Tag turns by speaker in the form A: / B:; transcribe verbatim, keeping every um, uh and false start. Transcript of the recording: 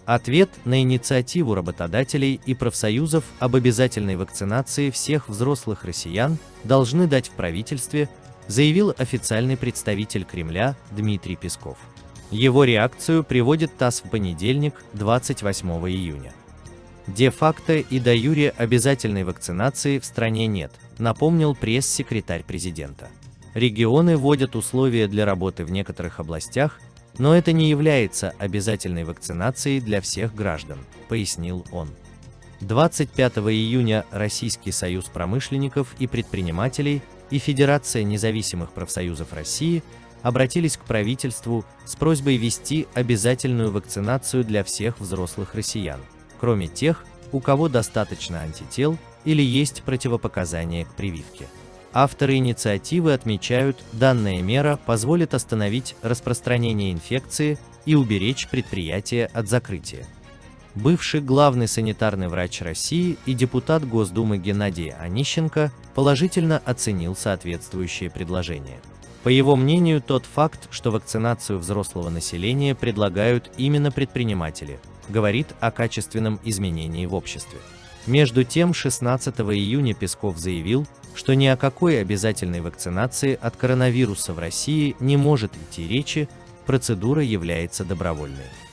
A: Ответ на инициативу работодателей и профсоюзов об обязательной вакцинации всех взрослых россиян должны дать в правительстве, заявил официальный представитель Кремля Дмитрий Песков. Его реакцию приводит ТАСС в понедельник, двадцать восьмого июня. Де-факто и де-юре обязательной вакцинации в стране нет, напомнил пресс-секретарь президента. Регионы вводят условия для работы в некоторых областях, но это не является обязательной вакцинацией для всех граждан, пояснил он. двадцать пятого июня Российский союз промышленников и предпринимателей и Федерация независимых профсоюзов России обратились к правительству с просьбой ввести обязательную вакцинацию для всех взрослых россиян, кроме тех, у кого достаточно антител или есть противопоказания к прививке. Авторы инициативы отмечают, данная мера позволит остановить распространение инфекции и уберечь предприятия от закрытия. Бывший главный санитарный врач России и депутат Госдумы Геннадий Онищенко положительно оценил соответствующее предложение. По его мнению, тот факт, что вакцинацию взрослого населения предлагают именно предприниматели, говорит о качественном изменении в обществе. Между тем, шестнадцатого июня Песков заявил, что ни о какой обязательной вакцинации от коронавируса в России не может идти речи, процедура является добровольной.